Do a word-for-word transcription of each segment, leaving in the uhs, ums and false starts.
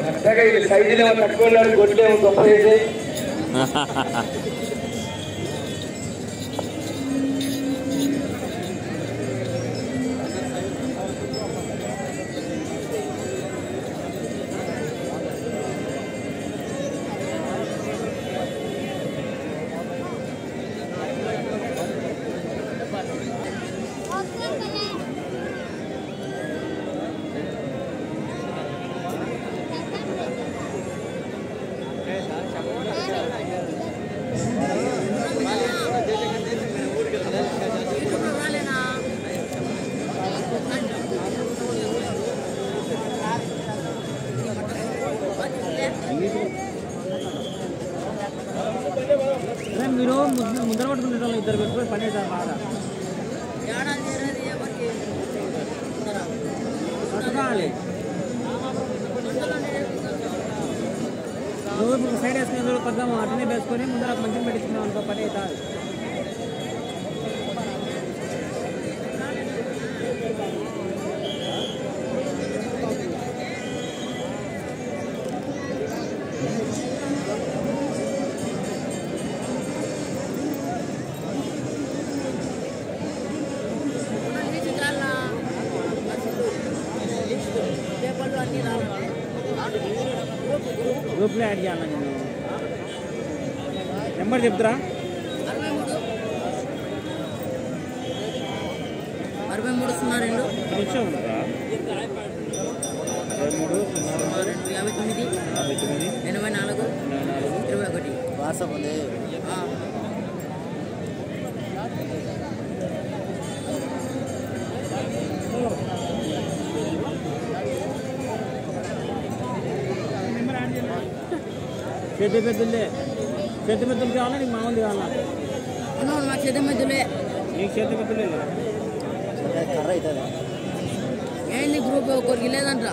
కరెక్ట్గా ఇది సైజులేమో తక్కువ ఉన్నాడు, గొడ్లేమో గొప్ప వేసి మీరు ముందర పట్టుకుంటే ఇద్దరు పెట్టుకొని పని అవుతారు బాగా పట్టుకోవాలి. నువ్వు ఇప్పుడు సైడ్ వేసుకునే కొద్దాము అటనే వేసుకొని ముందర మంచిగా పెట్టించుకున్నావు అనుకో పని అవుతుంది. గ్రూప్లో యాడ్ చేయాలి. నేను నెంబర్ చెప్తారా? అరవై మూడు సున్నా రెండు అరవై మూడు సున్నా రెండు యాభై తొమ్మిది యాభై తొమ్మిది ఎనభై నాలుగు ఎనభై నాలుగు ఇరవై ఒకటి వాట్సాప్ ఉంది. చేతి పెద్దలే చేతి పెద్దలు కావాలా నీకు మామూలు కావాలా? నాకు చేతి మెద్దులే. నీకు చేతి పెద్దలే కర్ర అవుతుంది. ఏంటి గ్రూప్ ఒకరికి లేదంట.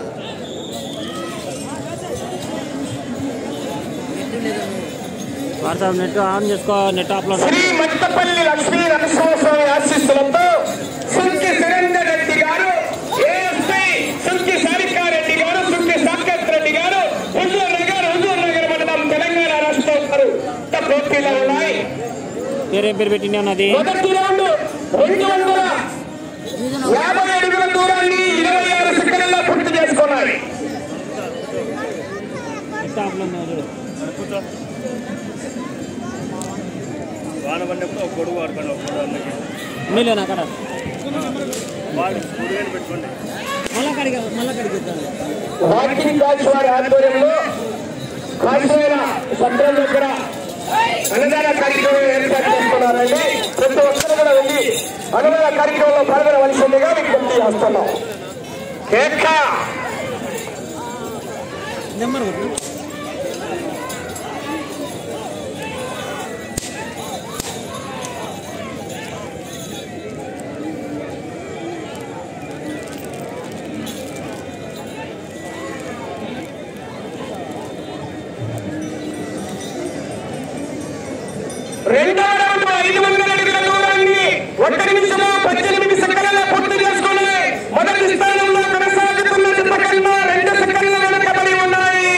వాట్సాప్ నెట్ ఆన్ చేసుకో. Net upload. శ్రీ మట్టపల్లి లక్ష్మీ నరసింహస్వామి ఆశీస్సులతో సుంకి సురేందర్ రెడ్డి గారు, ఏఎస్పీ సుంకి సారికారెడ్డి గారు, సుంకి సాకేత్ రెడ్డి గారు, హుజూర్ నగర్ హుజూర్ నగర్ మండలం తెలంగాణ రాష్ట్రం వారు పోటీలో ఉన్నాయి. పేరేం పేరు పెట్టినా ఉన్నది? మొదటి రౌండ్ రెండు వందల యాభై అడుగుల దూరాన్ని ఇరవై ఆరు సెకండ్లలో పూర్తి చేసుకున్నారు. వాన పడినప్పుడు ఒక గొడుగు వాడుకోండి. ఒక గొడుగు మీలేనా అక్కడ వాళ్ళు గొడుగు పెట్టుకోండి. మళ్ళా కడిగా మళ్ళా కడిగిద్దాం. వాకింగ్ కాల్స్ వారి ఆధ్వర్యంలో కాశీల సత్రం దగ్గర అన్నదాన కార్యక్రమం ఏర్పాటు చేసుకున్నారండి. ప్రతి ఒక్కరు కూడా వెళ్ళి అన్నదాన కార్యక్రమంలో పాల్గొనవలసిందిగా విజ్ఞప్తి చేస్తున్నాం. కేక నెంబర్ రెండవ రౌండ్ ఐదు వందల అడుగుల దూరాన్ని ఒక నిమిషము పద్దెనిమిది సెకండ్లలో పూర్తి చేసుకుని మొదటి స్థానంలో కొనసాగుతున్న జత కన్నా రెండు సెకండ్ల వెనుకబడి ఉన్నాయి.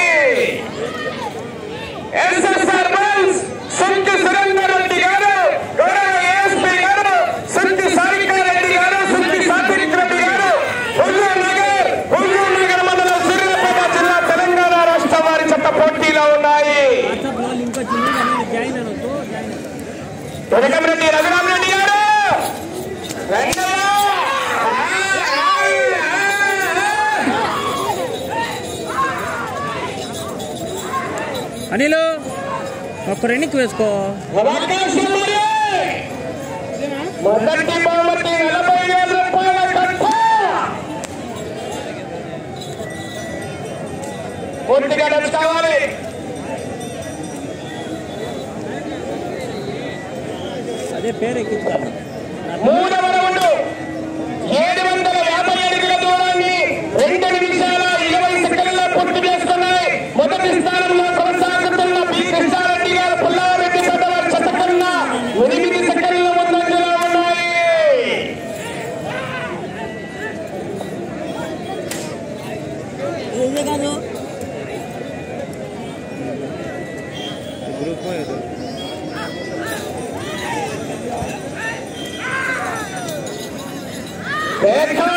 ఎస్ఎస్ఆర్ బల్స్ సుంకి సురేందర్ రెడ్డి గారు, గౌరవ ఏఎస్పీ గారు, సుంకి సారికారెడ్డి గారు, సుంకి సాత్విక్ రెడ్డి గారు, హుజూర్ నగర్ హుజూర్ నగర్ మండలం సూర్యాపేట జిల్లా తెలంగాణ రాష్ట్ర వారి జత పోటీలో ఉన్నాయి. రెడ్డి రఘురామరెడ్డి గారు అనిలు ఒక్క రెండుకి వేసుకో. మొదటి బహుమతి నలభై వేల రూపాయల కట్ట. పూర్తిగా డబ్బు కావాలి. అదే పేరు ఎక్కిస్తాను. మూడవ రౌండ్ ఏడు వందల యాభై అడుగుల దూరాన్ని రెండు నిమిషాల ఇరవై సెకండ్లలో పూర్తి చేసుకున్నాయి. మొదటి స్థానంలో కొనసాగుతున్న బి కృష్ణారెడ్డి గారు, పుల్లారెడ్డి పెద్దవారి చెత్త కన్నా ఎనిమిది సెకండ్ల ముందంజలో ఉన్నాయి. ఇదే కాదు కేక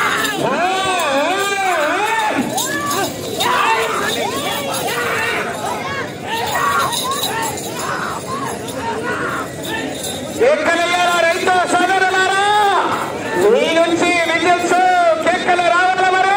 కేకలయ్యారా రైతు సోదరులారా, మీ నుంచి విజిల్స్ కేకలు రావాల మరి.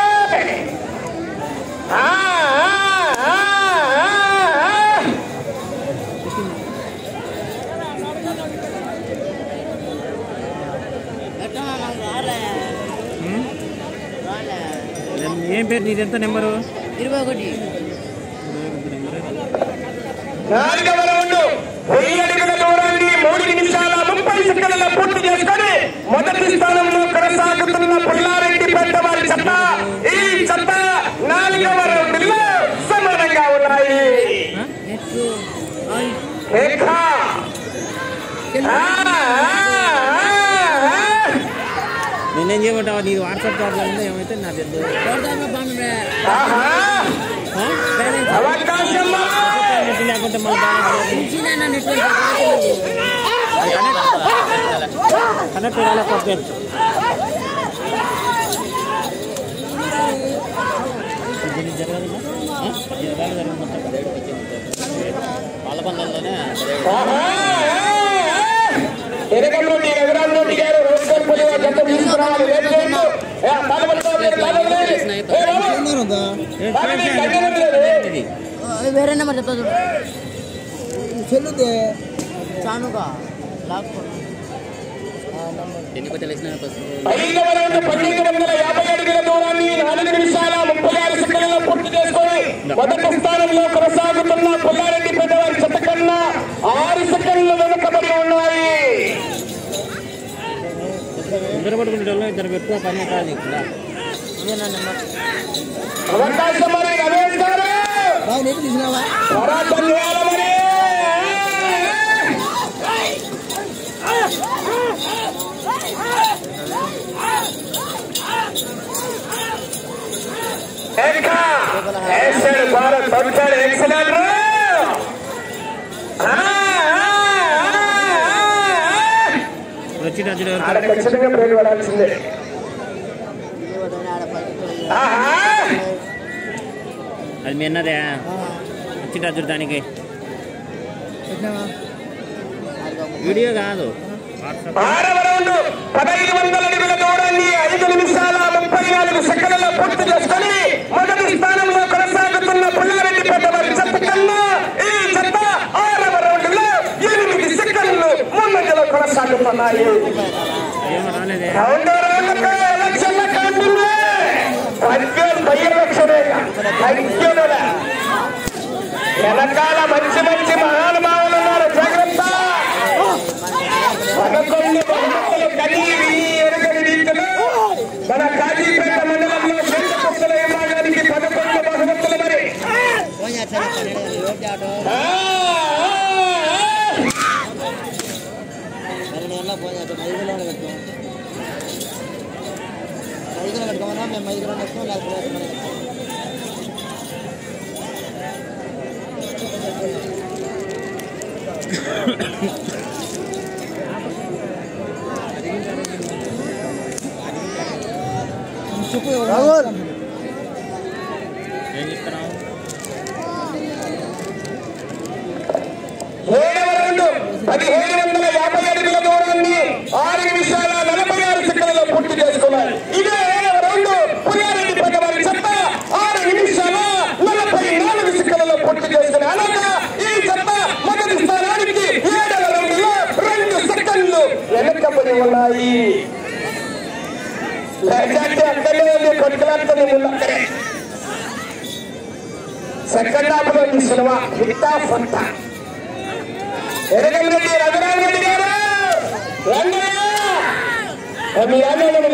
ఏం పేరు నీది? ఎంత నెంబరు? ఇరవై ఒకటి. నాలుగవ రౌండ్ వెయ్యి అడుగుల దూరాన్ని మూడు నిమిషాల ముప్పై సెకండ్ల పూర్తి చేసుకొని మొదటి స్థానంలో కొనసాగుతున్న పుల్లారెడ్డి పెద్దవారి చెత్త ఈ చెత్త నాలుగవ రౌండ్ లో సమానంగా ఉన్నాయి. నేనేం చేయమంటావా? నీది వాట్సాప్ ప్రాబ్లం ఏమైతే నా తెలుసు. అవకాశం లేకుంటే మన కనెక్ట్ కాలే పర్ఫెక్ట్. జరగదు జరగాలి వాళ్ళ బంధంలోనే ఎరగంలోని రఘురామరెడ్డి గారు రోడ్డు పోయి గత తీసుకురావాలి. వేరే నెంబర్ చెప్తా చూడు. చెల్లుదే చానుగా ఐదవ రౌండ్ పన్నెండు వందల యాభై అడుగుల దూరాన్ని నాలుగు నిమిషాల ముప్పై ఆరు సెకండ్లలో పూర్తి చేసుకొని మొదటి స్థానంలో కొనసాగుతున్న పుల్లారెడ్డి పెద్దవారి చెత్త కన్నా ఆరు సెకండ్లు వెనుకబడి ఉన్నాయి. ఇద్దరు పట్టుకుంటే ఇద్దరు ఎక్కువ పని కాదు ఇక్కడ. అవకాశం మరి రమేష్ గారు పోరాటం చేయాలి మరి. భారత్ పంచాడు ఎక్సలెంట్. ఖచ్చితంగా పేరు పడాల్సిందే. అది మీ అన్నదే వచ్చిన దానికి వీడియో కాదు. ఆరవ రౌండ్ పదహైదు వందల అడుగుల దూరాన్ని ఐదు నిమిషాల ముప్పై నాలుగు సెకండ్లలో పూర్తి చేసుకొని మొదటి స్థానంలో కొనసాగుతున్న పుల్లారెడ్డి పెద్దవారి చెత్త కన్నా ఈ చెత్త ఆరవ రౌండ్ లో ఎనిమిది సెకండ్లు ముందంజలో కొనసాగుతున్నాయి. రెండో రౌండ్ ఎలక్షన్ల కాంటింగ్ బై ఎలక్షన్ వెనకాల మంచి మంచి మహానుభావులు ఉన్నారు. జాగ్రత్త. పదకొండు బహుమతులు కలిగి ఎరుగని రీతిలో మన కాజీపేట మండలంలో కేంద్ర పుస్తల విభాగానికి పదకొండు బహుమతులు మరి. ఏడవ రౌండ్ పదిహేడు వందల యాభై అడుగుల దూరాన్ని ఆరు నిమిషాల నలభై ఆరు సెకండ్లలో పూర్తి చేసుకున్నారు. ఇదే ఏడవ రౌండ్ పుల్లారెడ్డి పెద్దవారి చెత్త ఆరు నిమిషాల నలభై నాలుగు సెకండ్లలో పూర్తి చేసుకుని అనగా ఈ చెత్త మొదటి స్థానానికి ఏడవ రౌండ్ లో రెండు సెకండ్లు వెనకబడి ఉన్నాయి. లేదంటే అక్కడే ఉంది కొట్టులాడుతుంది ముందక్కడే. సెకండ్ హాఫ్ లో ఈ సినిమా హిట్టా ఫంటా. ఎరగంరెడ్డి రఘురామరెడ్డి గారు మీ అన్నయ్య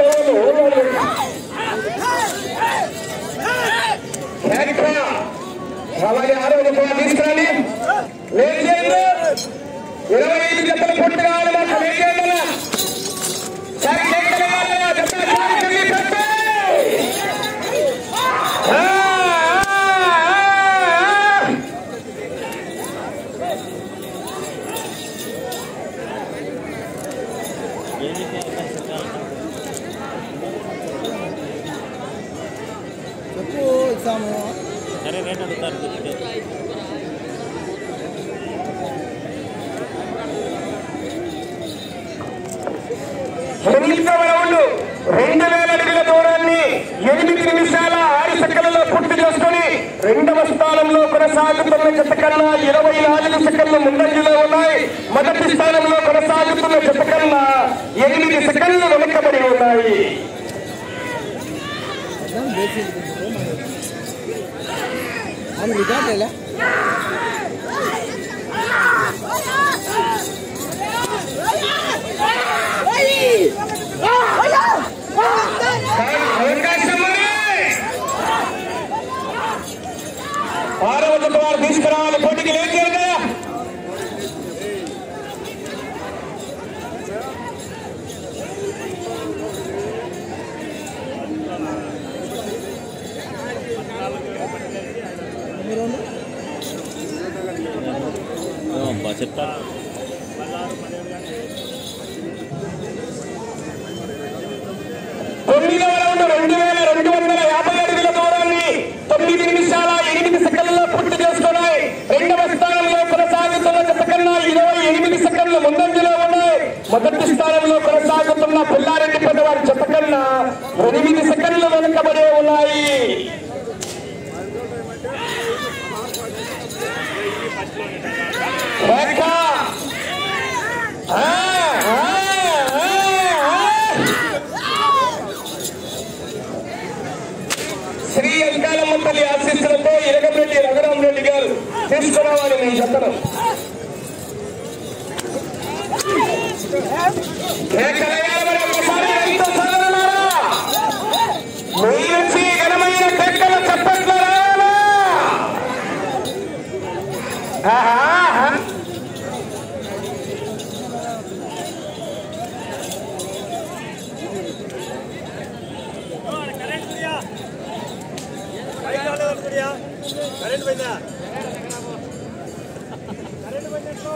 అలాగే ఆరోగ్య కూడా తీసుకురండి. లేచేయండి. ఇరవై ఐదు జతలు పొట్టు కావాలి మాకు. లేచేయండి. అడుగుతాము. సరే రేట్ అడుగుతారు. ఎనిమిదవ రౌండ్ రెండు వేల అడుగుల దూరాన్ని ఎనిమిది నిమిషాల ఆరు సెకండ్లలో పూర్తి చేసుకుని రెండవ స్థానంలో కొనసాగుతున్న జత కన్నా ఇరవై నాలుగు సెకండ్లు ముందంజలో ఉన్నాయి. మొదటి స్థానంలో కొనసాగుతున్న జత కన్నా ఎనిమిది సెకండ్లు వెనుకబడి ఉన్నాయి. అవకాశం ఆరవ జత వారు తీసుకురావాలి. పోటీకి లేదు కదా. చెప్తాను. తొమ్మిదవ రౌండ్ రెండు వేల రెండు వందల యాభై అడుగుల దూరాన్ని తొమ్మిది నిమిషాల ఎనిమిది సెకండ్లలో పూర్తి చేసుకున్నాయి. రెండవ స్థానంలో కొనసాగుతున్న జత కన్నా ఇరవై ఎనిమిది సెకండ్లు ముందంజలో ఉన్నాయి. మొదటి స్థానంలో కొనసాగుతున్న పుల్లారెడ్డి పెద్దవారి జత కన్నా ఎనిమిది సెకండ్లు వెనుకబడే ఉన్నాయి. శ్రీ అంకాలమ్మ తల్లి ఆశీస్సులతో ఇరగంరెడ్డి రఘురామ్ రెడ్డి గారు తీసుకురావాలి మీ జతను. మీ నుంచి ఘనమైన టెక్కల చప్పట్లు రావాలా? కరెంట్ పోయిందా? కరెంట్ పోయినట్టు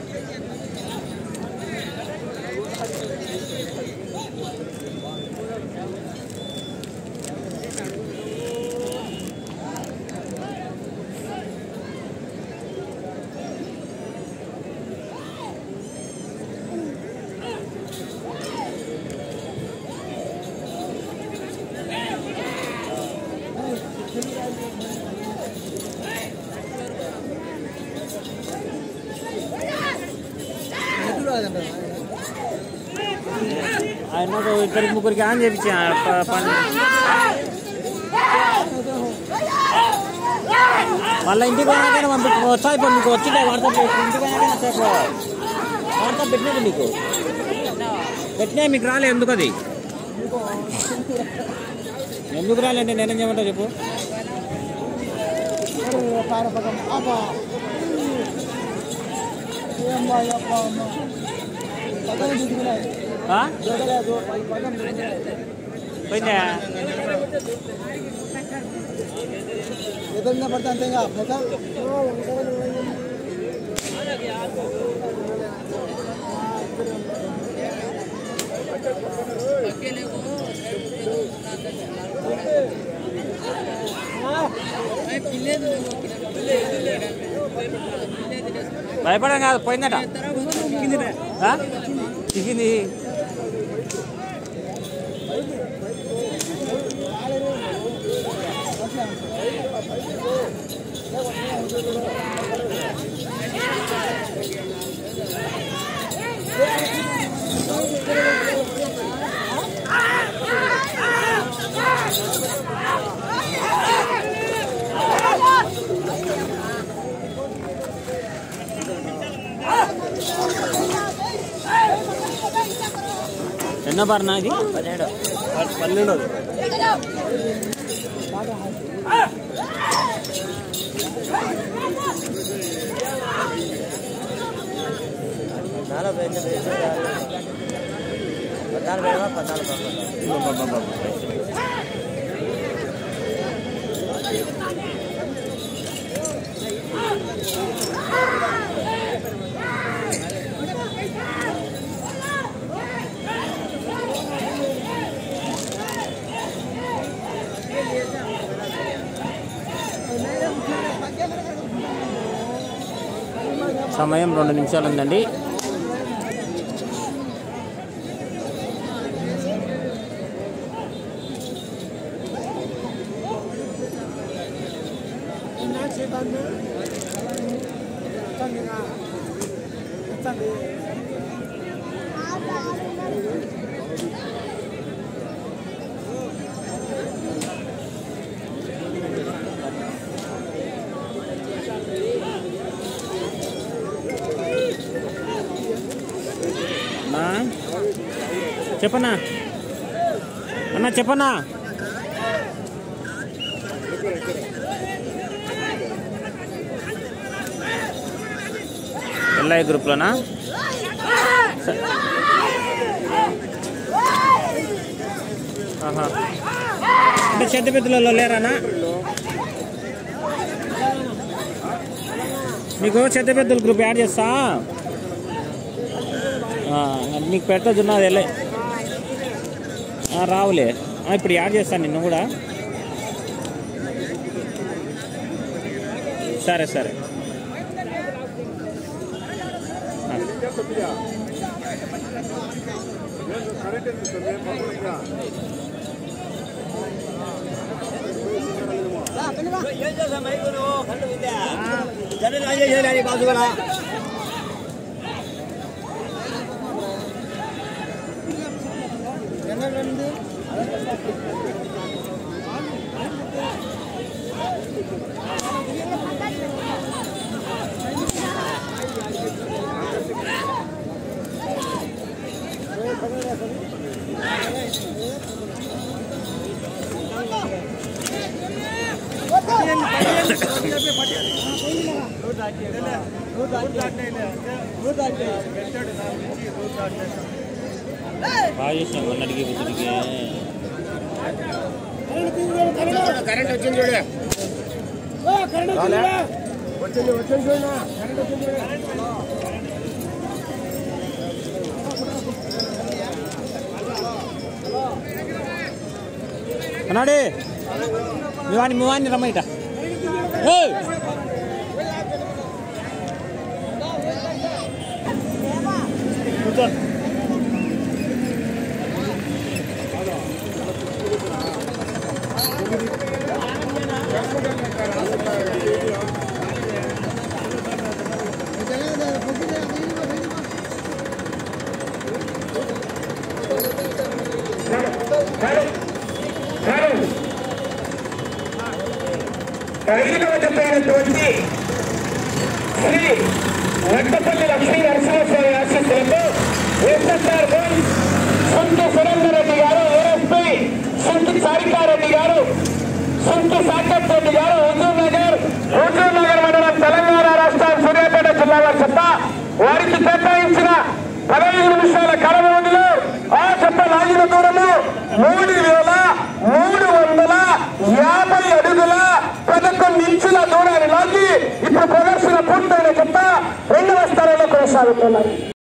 ఆయన ఇద్దరికి ముగ్గురికి ఆన్ చేయించా పని. మళ్ళీ ఇంటికి పోయినాకైనా పంపించు వచ్చా. ఇప్పుడు మీకు వచ్చిండే వాట్సాప్ ఇంటికి పోయినాకైనా సేపు వాట్సాప్ పెట్టినట్టు మీకు పెట్టినా మీకు రాలే. ఎందుకు అది ఎందుకు రాలేండి? నేనేం చేయమంటా చెప్పు. పోయిందా? పడతా అంతేగా భయపడం కాదు, పోయిందట. చిక్కింది. ఎన్నో పర్నా ఇది? పన్నెండు పన్నెండు పద్నాలుగు పద్నాలుగు పద్నాలుగు సమయం రెండు నిమిషాలు ఉందండి. చెప్పన్నా అన్నా చెప్పన్నా ఎల్ఐ గ్రూప్లోనా? అంటే చెత్త పెద్దలలో లేరానా? నీకు చెత్త పెద్దల గ్రూప్ యాడ్ చేస్తా, నీకు పెట్టదున్నది ఎల్ఐ రావులే. ఇప్పుడు యాడ్ చేస్తాను నిన్ను కూడా. సరే సరే బాగా చేసాం మొన్నటికి బుద్ధుడికి. కరెంట్ వచ్చింది చూడ, వచ్చింది వచ్చింది చూడ, కరెంట్ వచ్చింది చూడ. అన్నాడే మివాని మివాని రమ్మయిట. ఐదవ చెప్పినటువంటి శ్రీ నట్టపల్లి లక్ష్మీ నరసింహస్వామి ఆశీస్సులతో ఎస్ఎస్ఆర్ గోల్ సొంత సురేందర్ రెడ్డి గారు, ఏఎస్పీ సొంత సారికారెడ్డి గారు, సొంత సాకత్ రెడ్డి గారు, హుజూర్ నగర్ హుజూర్ నగర్ మండలం తెలంగాణ రాష్ట్రం సూర్యాపేట జిల్లా వారి చెత్త వారికి కేటాయించిన పదహైదు నిమిషాల కాల వ్యవధిలో ఆ చెత్త లాగిన దూరము మూడు వేల మూడు వందల యాభై అడుగుల పదకొండు ఇంచుల దూరాన్ని లాగి ఇప్పుడు ప్రదర్శన పూర్తయిన చెత్త రెండవ స్థానంలో కొనసాగుతున్నారు.